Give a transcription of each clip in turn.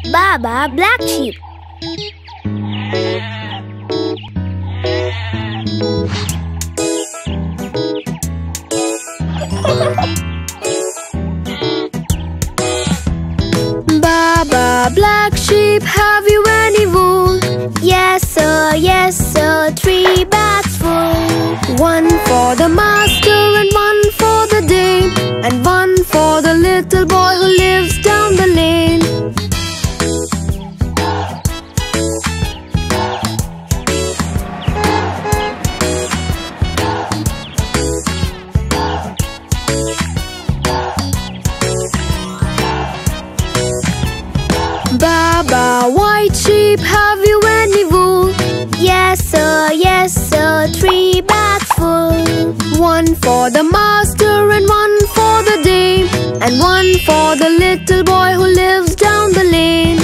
Baba Black Sheep. Baba Black Sheep, have you any wool? Yes sir, 3 bags full. One for the master and one for the dame, and one for the little boy who lives down the lane. Baba White Sheep, have you any wool? Yes sir, 3 bags full. One for the master and one for the dame, and one for the little boy who lives down the lane.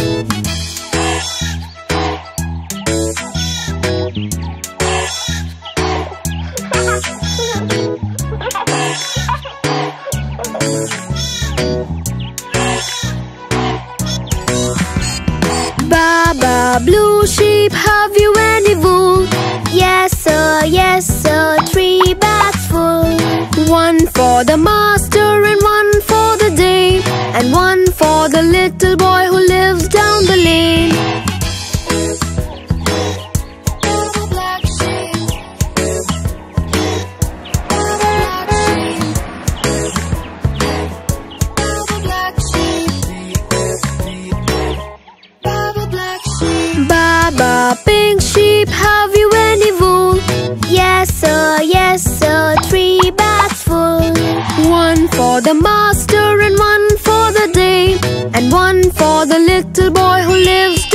Baba Blue Sheep, have you any wool? Yes sir, 3 bags full. One for the master and one for the dame, and one for the little boy who lives down the lane. Baba Pink Sheep, have you any wool? Yes sir, 3 bags full. One for the master and one for the dame, and one for the little boy who lives